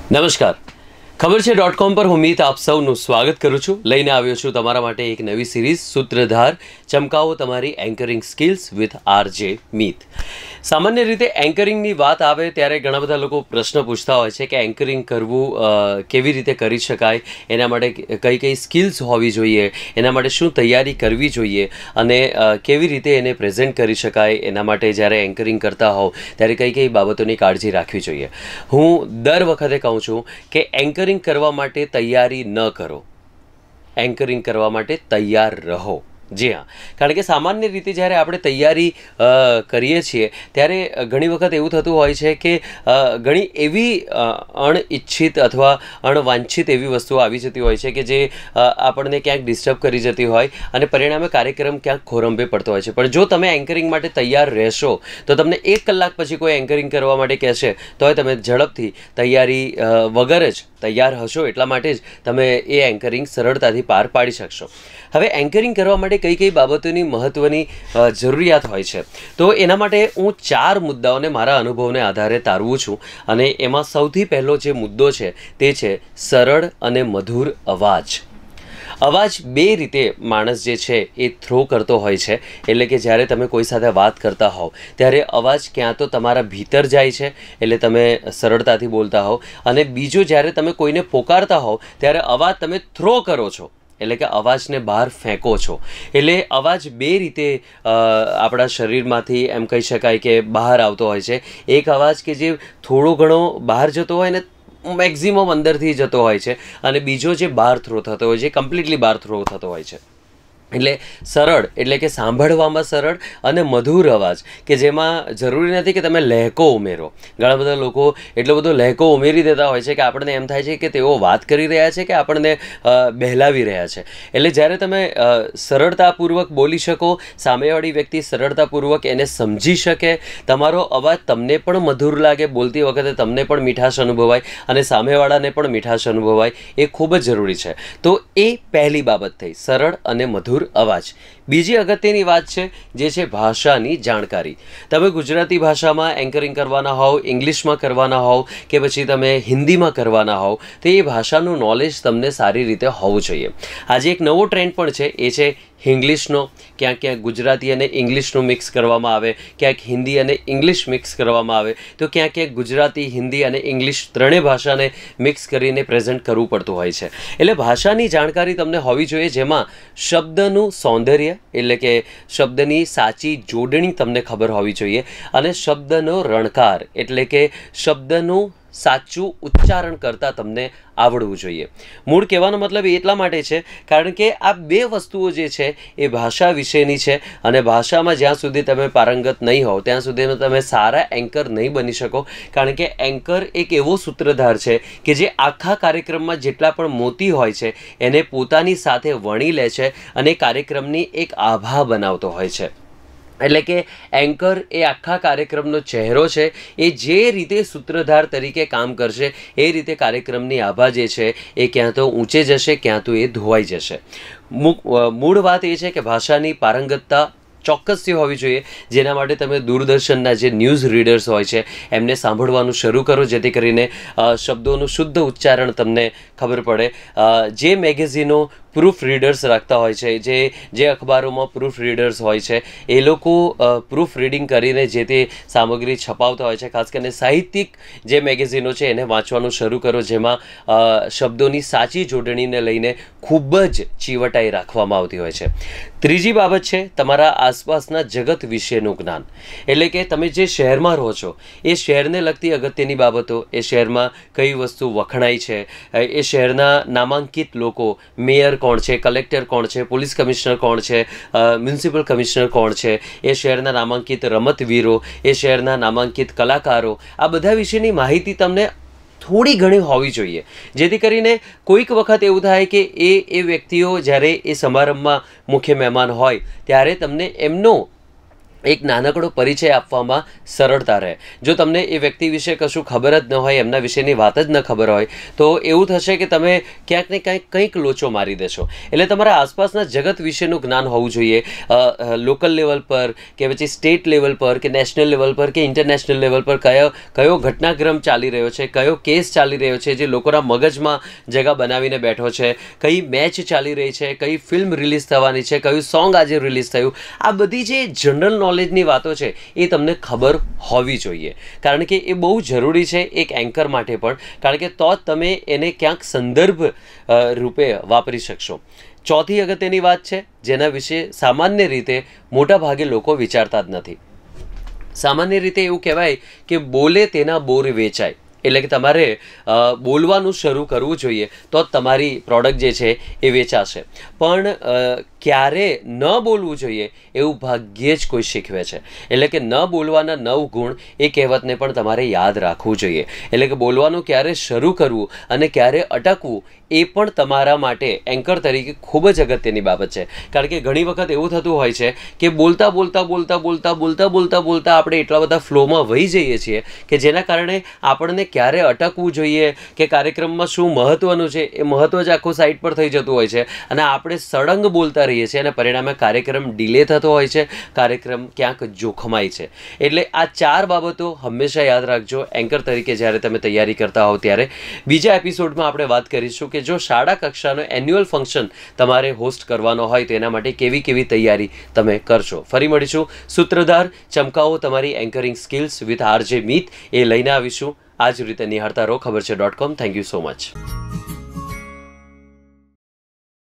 નમસ્કાર, ખબર છે .com પર હું મીત આપ સૌનું સ્વાગત કરું છું. લઈને આવ્યો છું તમારા માટે એક નવી સિરીઝ સૂત્રધાર, ચમકાવો તમારી anchoring skills with RJ Meet. સામાન્ય રીતે એન્કરિંગની વાત આવે ત્યારે ઘણા બધા લોકો પ્રશ્ન પૂછતા હોય છે કે એન્કરિંગ કરવું કેવી રીતે કરી શકાય, એના માટે કઈ કઈ સ્કિલ્સ હોવી જોઈએ, એના માટે શું તૈયારી કરવી જોઈએ અને કેવી રીતે એને પ્રેઝન્ટ કરી શકાય. એના માટે જ્યારે એન્કરિંગ કરતા હોવ ત્યારે કઈ કઈ બાબતોની કાળજી રાખવી જોઈએ. હું દર વખતે કહું છું કે એન્કરિંગ કરવા માટે તૈયારી ન કરો, એન્કરિંગ કરવા માટે તૈયાર રહો. જી હા, કારણ કે સામાન્ય રીતે જ્યારે આપણે તૈયારી કરીએ છીએ ત્યારે ઘણી વખત એવું થતું હોય છે કે ઘણી એવી અણઇચ્છિત અથવા અણવાંછિત એવી વસ્તુઓ આવી જતી હોય છે કે જે આપણને ક્યાંક ડિસ્ટર્બ કરી જતી હોય અને પરિણામે કાર્યક્રમ ક્યાંક ખોરંભે પડતો હોય છે. પણ જો તમે એન્કરિંગ માટે તૈયાર રહેશો તો તમને 1 કલાક પછી કોઈ એન્કરિંગ કરવા માટે કહેશે તો તમે ઝડપથી તૈયારી વગર જ તૈયાર હશો. એટલા માટે જ તમે એ એન્કરિંગ સરળતાથી પાર પાડી શકશો. હવે એન્કરિંગ કરવા માટે કઈ કઈ બાબતોની મહત્ત્વની જરૂરિયાત હોય છે, તો એના માટે હું 4 મુદ્દાઓને મારા અનુભવને આધારે તારવું છું. અને એમાં સૌથી પહેલો જે મુદ્દો છે તે છે સરળ અને મધુર અવાજ. અવાજ 2 રીતે માણસ જે છે એ થ્રો કરતો હોય છે. એટલે કે જ્યારે તમે કોઈ સાથે વાત કરતા હોવ ત્યારે અવાજ ક્યાં તો તમારા ભીતર જાય છે એટલે તમે સરળતાથી બોલતા હોવ, અને બીજો જ્યારે તમે કોઈને પોકારતા હોવ ત્યારે અવાજ તમે થ્રો કરો છો એટલે કે અવાજને બહાર ફેંકો છો. એટલે અવાજ 2 રીતે આપણા શરીરમાંથી એમ કહી શકાય કે બહાર આવતો હોય છે. એક અવાજ કે જે થોડો ઘણો બહાર જતો હોય ને મેક્ઝિમમ અંદરથી જતો હોય છે, અને બીજો જે બહાર થ્રો થતો હોય છે, કમ્પ્લીટલી બહાર થ્રો થતો હોય છે. એટલે સરળ એટલે કે સાંભળવામાં સરળ અને મધુર અવાજ કે જેમાં જરૂરી નથી કે તમે લહેકો ઉમેરો. ઘણા બધા લોકો એટલો બધો લહેકો ઉમેરી દેતા હોય છે કે આપણને એમ થાય છે કે તેઓ વાત કરી રહ્યા છે કે આપણને બહેલાવી રહ્યા છે. એટલે જ્યારે તમે સરળતાપૂર્વક બોલી શકો, સામેવાળી વ્યક્તિ સરળતાપૂર્વક એને સમજી શકે, તમારો અવાજ તમને પણ મધુર લાગે, બોલતી વખતે તમને પણ મીઠાશ અનુભવાય અને સામેવાળાને પણ મીઠાશ અનુભવાય, એ ખૂબ જ જરૂરી છે. તો એ પહેલી બાબત થઈ, સરળ અને મધુર અવાજ. બીજી અગત્યની વાત છે જે છે ભાષાની જાણકારી. તમે ગુજરાતી ભાષામાં એન્કરિંગ કરવાના હોવ, ઇંગ્લિશમાં કરવાના હોવ કે પછી તમે હિન્દીમાં કરવાના હોવ, તો એ ભાષાનું નોલેજ તમને સારી રીતે હોવું જોઈએ. આજે એક નવો ટ્રેન્ડ પણ છે, એ છે ઇંગ્લિશનો. ક્યાંક ક્યાંક ગુજરાતી અને ઇંગ્લિશનું મિક્સ કરવામાં આવે, ક્યાંક હિન્દી અને ઇંગ્લિશ મિક્સ કરવામાં આવે, તો ક્યાંક ક્યાંક ગુજરાતી, હિન્દી અને ઇંગ્લિશ ત્રણેય ભાષાને મિક્સ કરીને પ્રેઝન્ટ કરવું પડતું હોય છે. એટલે ભાષાની જાણકારી તમને હોવી જોઈએ, જેમાં શબ્દનું સૌંદર્ય એટલે કે શબ્દની સાચી જોડણી તમને ખબર હોવી જોઈએ, અને શબ્દનો રણકાર એટલે કે શબ્દનું સાચું ઉચ્ચારણ કરતાં તમને આવડવું જોઈએ. મૂળ કહેવાનો મતલબ એટલા માટે છે કારણ કે આ 2 વસ્તુઓ જે છે એ ભાષા વિશેની છે, અને ભાષામાં જ્યાં સુધી તમે પારંગત નહીં હોવ ત્યાં સુધીમાં તમે સારા એન્કર નહીં બની શકો. કારણ કે એન્કર એક એવો સૂત્રધાર છે કે જે આખા કાર્યક્રમમાં જેટલા પણ મોતી હોય છે એને પોતાની સાથે વણી લે છે અને કાર્યક્રમની એક આભા બનાવતો હોય છે. એટલે કે એન્કર એ આખા કાર્યક્રમનો ચહેરો છે. એ જે રીતે સૂત્રધાર તરીકે કામ કરશે એ રીતે કાર્યક્રમની આભા જે છે એ ક્યાં તો ઊંચે જશે, ક્યાં તો એ ધોવાઈ જશે. મૂળ વાત એ છે કે ભાષાની પારંગતતા ચોક્કસથી હોવી જોઈએ, જેના માટે તમે દૂરદર્શનના જે ન્યૂઝ રીડર્સ હોય છે એમને સાંભળવાનું શરૂ કરો, જેથી કરીને શબ્દોનું શુદ્ધ ઉચ્ચારણ તમને ખબર પડે. જે મેગેઝિનો પ્રૂફ રીડર્સ રાખતા હોય છે, જે અખબારોમાં પ્રૂફ રીડર્સ હોય છે, એ લોકો પ્રૂફ રીડિંગ કરીને જે તે સામગ્રી છપાવતા હોય છે. ખાસ કરીને સાહિત્યિક જે મેગેઝિનો છે એને વાંચવાનું શરૂ કરો, જેમાં શબ્દોની સાચી જોડણીને લઈને ખૂબ જ ચીવટાઈ રાખવામાં આવતી હોય છે. ત્રીજી બાબત છે તમારા આસપાસના જગત વિશેનું જ્ઞાન. એટલે કે તમે જે શહેરમાં રહો છો એ શહેરને લગતી અગત્યની બાબતો, એ શહેરમાં કઈ વસ્તુ વખણાય છે, એ શહેરના નામાંકિત લોકો, મેયર કોણ છે, કલેક્ટર કોણ છે, પોલીસ કમિશનર કોણ છે, મ્યુનિસિપલ કમિશનર કોણ છે, એ શહેરના નામાંકિત રમતવીરો, એ શહેરના નામાંકિત કલાકારો, આ બધા વિશેની માહિતી તમને થોડી ઘણી હોવી જોઈએ, જેથી કરીને કોઈક વખત એવું થાય કે એ વ્યક્તિઓ જ્યારે એ સમારંભમાં મુખ્ય મહેમાન હોય ત્યારે તમને એમનો એક નાનકડો પરિચય આપવામાં સરળતા રહે. જો તમને એ વ્યક્તિ વિશે કશું ખબર જ ન હોય, એમના વિશેની વાત જ ન ખબર હોય, તો એવું થશે કે તમે ક્યાંક ને કંઈક લોચો મારી દેશો. એટલે તમારા આસપાસના જગત વિશેનું જ્ઞાન હોવું જોઈએ. લોકલ લેવલ પર કે પછી સ્ટેટ લેવલ પર કે નેશનલ લેવલ પર કે ઇન્ટરનેશનલ લેવલ પર કયો ઘટનાક્રમ ચાલી રહ્યો છે, કયો કેસ ચાલી રહ્યો છે જે લોકોના મગજમાં જગા બનાવીને બેઠો છે, કઈ મેચ ચાલી રહી છે, કઈ ફિલ્મ રિલીઝ થવાની છે, કયું સોંગ આજે રિલીઝ થયું, આ બધી જે જનરલ નોલેજની વાતો છે એ તમને ખબર હોવી જોઈએ. કારણ કે એ બહુ જરૂરી છે એક એન્કર માટે પણ, કારણ કે તો જ તમે એને ક્યાંક સંદર્ભ રૂપે વાપરી શકશો. ચોથી અગત્યની વાત છે જેના વિશે સામાન્ય રીતે મોટા ભાગે લોકો વિચારતા જ નથી. સામાન્ય રીતે એવું કહેવાય કે બોલે તેના બોર વેચાય. એટલે કે તમારે બોલવાનું શરૂ કરવું જોઈએ તો જ તમારી પ્રોડક્ટ જે છે એ વેચાશે. પણ ક્યારે ન બોલવું જોઈએ એવું ભાગ્યે જ કોઈ શીખવે છે. એટલે કે ન બોલવાના 9 ગુણ એ કહેવતને પણ તમારે યાદ રાખવું જોઈએ. એટલે કે બોલવાનું ક્યારે શરૂ કરવું અને ક્યારે અટકવું એ પણ તમારા માટે એન્કર તરીકે ખૂબ જ અગત્યની બાબત છે. કારણ કે ઘણી વખત એવું થતું હોય છે કે બોલતા આપણે એટલા બધા ફ્લોમાં વહી જઈએ છીએ કે જેના કારણે આપણને ક્યારે અટકવું જોઈએ કે કાર્યક્રમમાં શું મહત્ત્વનું છે એ મહત્ત્વ જ આખું સાઈડ પર થઈ જતું હોય છે અને આપણે સળંગ બોલતા રહીએ છીએ અને પરિણામે કાર્યક્રમ ડિલે થતો હોય છે, કાર્યક્રમ ક્યાંક જોખમાય છે. એટલે આ 4 બાબતો હંમેશા યાદ રાખજો એન્કર તરીકે જ્યારે તમે તૈયારી કરતા હોવ ત્યારે. બીજા એપિસોડમાં આપણે વાત કરીશું કે જો શાળા કક્ષાનો એન્યુઅલ ફંક્શન તમારે હોસ્ટ કરવાનો હોય તો એના માટે કેવી તૈયારી તમે કરશો. ફરી મળીશું. સૂત્રધાર ચમકાવો તમારી anchoring skills with RJ Meet એ લઈને આવીશું. આ જ રીતે નિહાળતા રહો ખબર છે .com. Thank you so much.